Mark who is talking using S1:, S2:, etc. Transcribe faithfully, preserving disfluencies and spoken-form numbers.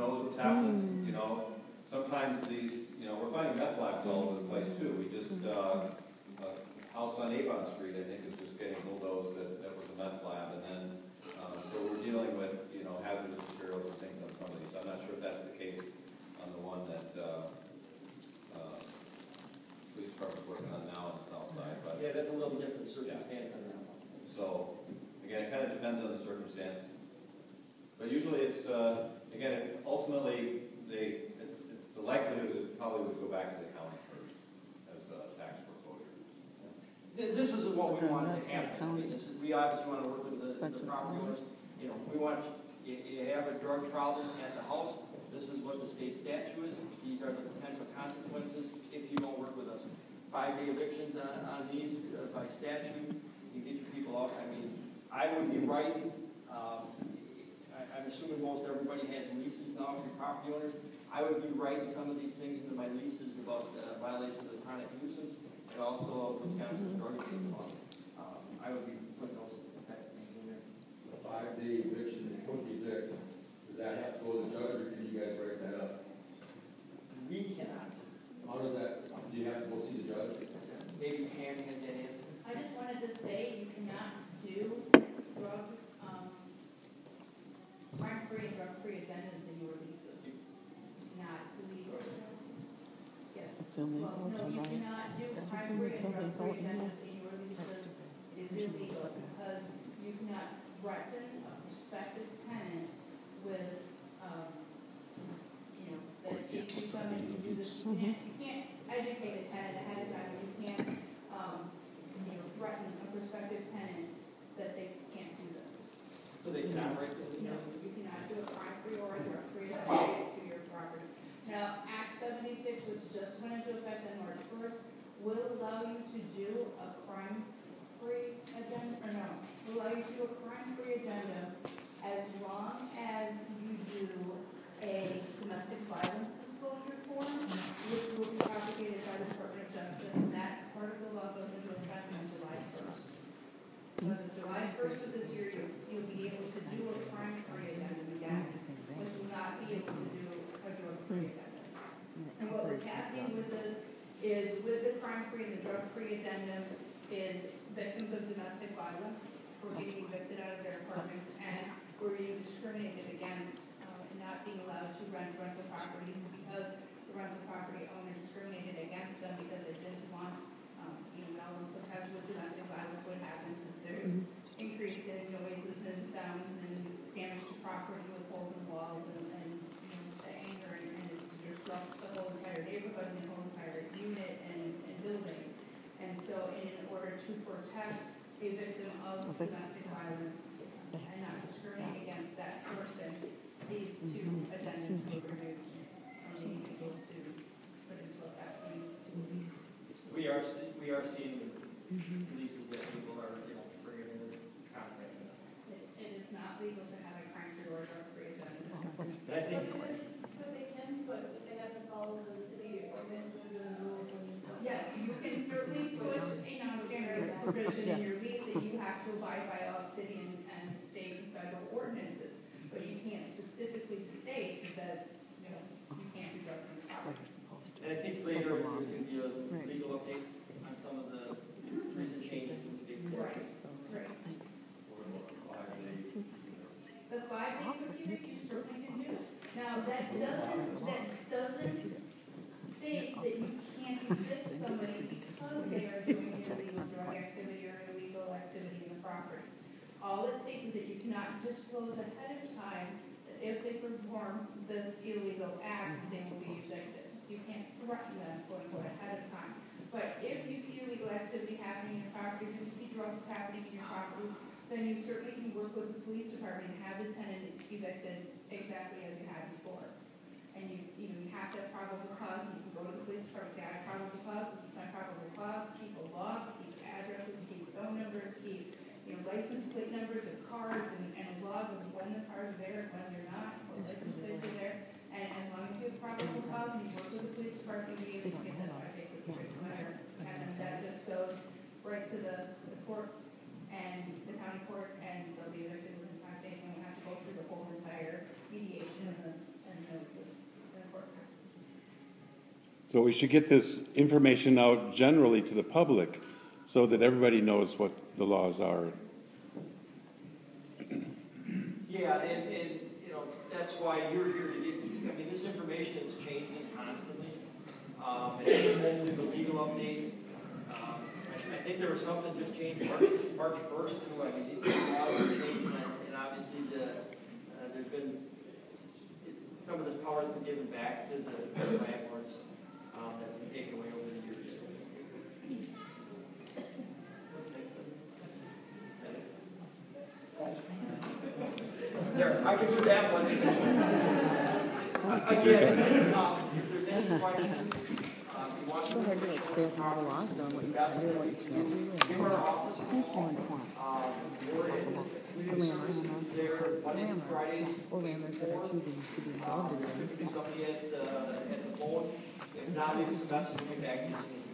S1: knows what's happened, you know. Sometimes these, you know, we're finding meth labs all over the place too. We just, uh, a house on Avon Street, I think, is just getting bulldozed that, that was a meth lab. And then, um, so we're dealing with, you know, hazardous materials and things on some of these. I'm not sure if that's the case on the one that, uh, uh, police department's working on now on the south side. But
S2: yeah, that's a little different circumstance on that one.
S1: so, again, it kind of depends on the circumstance. But usually it's, uh, again, it, ultimately, they, it, it, the likelihood is it probably would go back to the county first as a tax foreclosure.
S2: This is what we want to happen. This is, we obviously want to work with the, the property owners. You know, we want, you, you have a drug problem at the house, this is what the state statute is. These are the potential consequences if you don't work with us. Five-day evictions on, on these uh, by statute. You get your people out. I mean, I would be writing, um, I, I'm assuming most everybody has leases now for property owners. I would be writing some of these things into my leases about uh, violations of chronic nuisance and also Wisconsin's drug abuse law. Um, I would be putting those type of things in there.
S3: The five-day eviction, don't evict, does that have to go to the judge or can you guys write that up?
S2: We cannot.
S3: How does that, do you have to go see the judge?
S2: Maybe Pam has that answer.
S4: I just wanted to say you cannot do drug, um, crime-free and drug-free addendums in your leases. Not, it's illegal. Yes.
S5: It's illegal
S4: Well,
S5: to
S4: no, you
S5: buy.
S4: cannot do
S5: That's
S4: crime-free
S5: it's
S4: and
S5: illegal,
S4: drug-free
S5: yeah.
S4: addendums in your leases. It is illegal because you cannot threaten a prospective tenant with, um, you know, that if you come and you do this, you can't, you can't educate a tenant ahead of time. You can't, um, you know, threaten a prospective tenant that they can't do this.
S2: So they cannot write the
S4: No, you cannot do a crime-free or a drug-free addendum to your property. Now, Act seventy-six, which just went into effect on March first, will allow you to do a crime-free addendum, or no, will allow you to do a crime-free addendum as long as you do a domestic violence disclosure form, which will be propagated by the Department of Justice, and that part of the law goes into effect on July first. So on July first of this year, you'll, you'll be able to do a crime-free addendum again, but you will not be able to do a drug-free addendum. And what was happening with this is with the crime-free and the drug-free addendums is victims of domestic violence were being evicted out of their apartments and were being discriminated against um, and not being allowed to rent rental properties because the rental property owner discriminated against them because they didn't want, um, you know, sometimes with domestic violence what happens is there's mm-hmm. increase in noises and sounds and damage to property with holes in walls and, and you know, the anger and, and it's disrupt the whole entire neighborhood and the whole entire unit and, and building. And so in order to protect a victim of domestic violence and not discriminate against that person, these two addendums were removed from being able to put into effect.
S2: We are, see- we are seeing leases that people are, you know, bringing in contract.
S4: It, it is not legal to have a crime-free or drug-free addendum.
S2: I think
S6: But they can, but they have to follow the city ordinances and rules when you start.
S4: Yes, you can certainly put a non-standard provision in your lease that you have to abide by all city and, and state and federal ordinances, but you can't specifically state that, you know, you can't do drugs in this property.
S2: And I think later there's going to be a legal update on some of the recent changes in the state.
S4: Right, right. The five-day cookie that you certainly can do. Now, that doesn't, that doesn't state that you can't evict somebody because they are doing illegal drug activity or illegal activity in the property. All it states is that you cannot disclose ahead of time that if they perform this illegal act, they will be evicted. So you can't threaten them, quote unquote, ahead of time. But if you see illegal activity happening in your property, if you see drugs happening in your property, then you certainly can work with the police department and have the tenant evicted exactly as you had before. And you, you know, you have to have probable cause, and you can go to the police department and say, I have probable cause, this is my probable cause, keep a log, keep addresses, keep phone numbers, keep, you know, license plate numbers of cars, and, and a log of when the cars are there, when they're not, what license plates are there. And as long as you have probable cause and you work with the police department, you'll be able to get that five-day eviction letter. And that just goes right to the, the courts and the county court, and they'll be evicted within five days, and we'll have to go through the whole entire mediation and the, and the
S5: So we should get this information out generally to the public so that everybody knows what the laws are.
S2: Yeah, and, and, you know, that's why you're here to get, I mean, this information is changing constantly. Um, and hopefully the legal update, um, I, I think there was something just changed March, March first too. I mean, these laws are changing, and, and obviously the, uh, there's been, it, some of this power has been given back to the, to the landlords, um, that's been taken away over the years. There, I can do that one. Again, um, if there's any questions, um, you want
S7: So hard to like stay up on the laws though, what you can do, what you can't do.
S2: give our office a
S7: Who's
S2: call.
S7: more informed?
S2: Um, we're in
S7: The landlords,
S2: there, Monday through
S7: landlords,
S2: Fridays.
S7: or landlords that are choosing to be involved in
S2: Could be
S7: this.
S2: somebody at the, at the phone. If not, leave us a message, we'll get back to you.